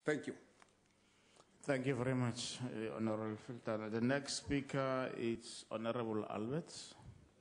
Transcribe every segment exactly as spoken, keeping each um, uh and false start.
Thank you. Thank you very much, uh, Honorable Filter. The next speaker is Honorable Alberts.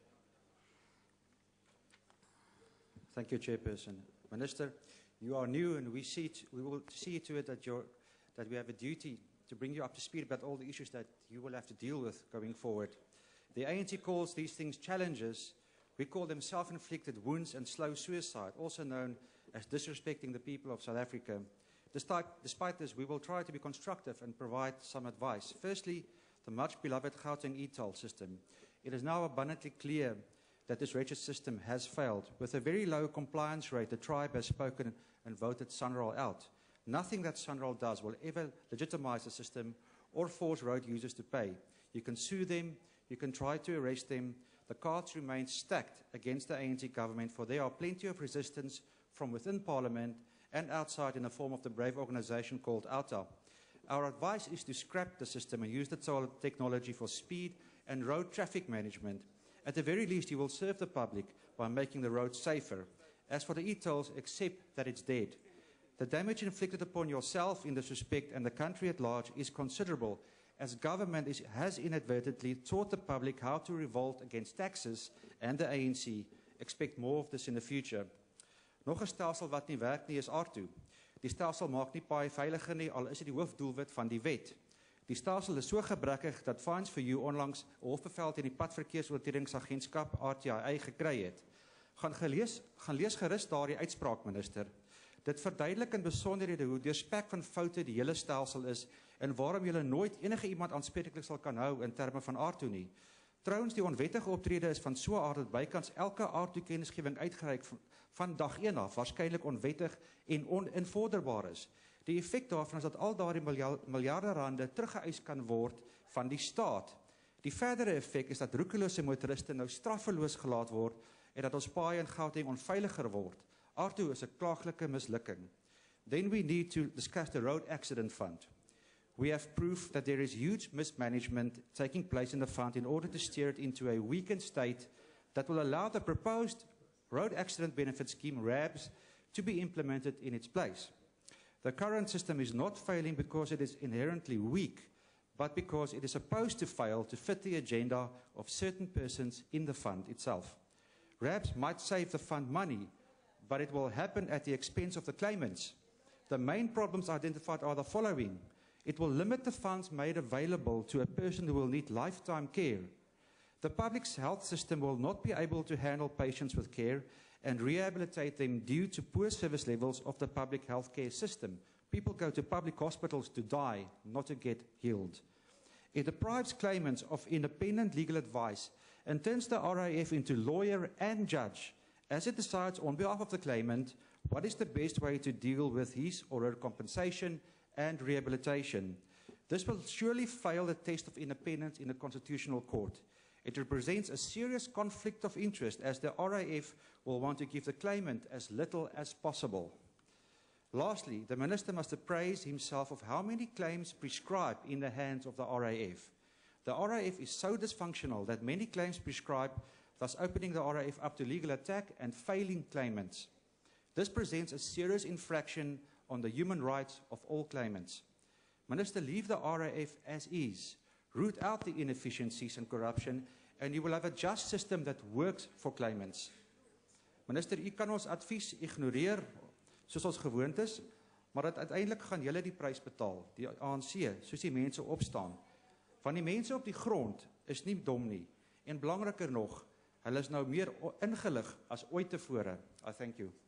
Thank you, Chairperson. Minister, you are new, and we see it, we will see to it that, you're, that we have a duty to bring you up to speed about all the issues that you will have to deal with going forward. The A N C calls these things challenges. We call them self-inflicted wounds and slow suicide, also known as disrespecting the people of South Africa. Despite, despite this, we will try to be constructive and provide some advice. Firstly, the much-beloved Gauteng e-toll system. It is now abundantly clear that this wretched system has failed. With a very low compliance rate, the tribe has spoken and voted Sanral out. Nothing that Sanral does will ever legitimize the system or force road users to pay. You can sue them, you can try to arrest them. The cards remain stacked against the A N C government, for there are plenty of resistance from within Parliament and outside in the form of the brave organization called OUTA. Our advice is to scrap the system and use the technology for speed and road traffic management. At the very least, you will serve the public by making the roads safer. As for the e-tolls, accept that it's dead. The damage inflicted upon yourself in this respect and the country at large is considerable, as government is, has inadvertently taught the public how to revolt against taxes and the A N C. Expect more of this in the future. Nog 'n stelsel wat nie werk nie is A R T O. Die stelsel maak nie paai veiliger nie, al is dit die hoofdoelwit van die wet. Die stelsel is so gebrekkig dat Fines for You onlangs 'n hofbevel teen die Padverkeersoortredingsagentskap R T I gekry het. Gaan gelees, gaan lees gerus daardie uitspraak, minister. Dit verduidelik in besonderhede hoe deurspek van foute die hele stelsel is en waarom jy nooit enige iemand aanspreeklik sal kan hou in terme van A R T O nie. Trouwens, die onwettige optrede is van so 'n aard dat bykans elke A R T O-kennisgewing uitgereik van, van dag een af waarskynlik onwettig en oninvorderbaar is. Die effek daarvan is dat al daardie miljarde rande teruggeëis kan word van die staat. Die verdere effek is dat roekelose motoriste nou straffeloos gelaat word en dat ons paaie in Gauteng onveiliger word. A R T O is 'n klaaglike mislukking. Then we need to discuss the road accident fund. We have proof that there is huge mismanagement taking place in the fund in order to steer it into a weakened state that will allow the proposed road accident benefit scheme, R A Bs, to be implemented in its place. The current system is not failing because it is inherently weak, but because it is supposed to fail to fit the agenda of certain persons in the fund itself. R A Bs might save the fund money, but it will happen at the expense of the claimants. The main problems identified are the following. It will limit the funds made available to a person who will need lifetime care. The public health system will not be able to handle patients with care and rehabilitate them due to poor service levels of the public health care system. People go to public hospitals to die, not to get healed. It deprives claimants of independent legal advice and turns the R A F into lawyer and judge as it decides on behalf of the claimant what is the best way to deal with his or her compensation and rehabilitation. This will surely fail the test of independence in the Constitutional Court. It represents a serious conflict of interest as the R A F will want to give the claimant as little as possible. Lastly, the Minister must appraise himself of how many claims prescribe in the hands of the R A F. The R A F is so dysfunctional that many claims prescribe, thus opening the R A F up to legal attack and failing claimants. This presents a serious infraction on the human rights of all claimants. Minister, leave the R A F as is. Root out the inefficiencies and corruption, and you will have a just system that works for claimants. Minister, u kan ons advies ignoreer, soos ons gewoond is, maar dat uiteindelik gaan julle die prys betaal, die A N C, soos die mense opstaan. Want die mense op die grond is nie dom nie, en belangriker nog, hulle is nou meer ingelig as ooit tevore. I thank you.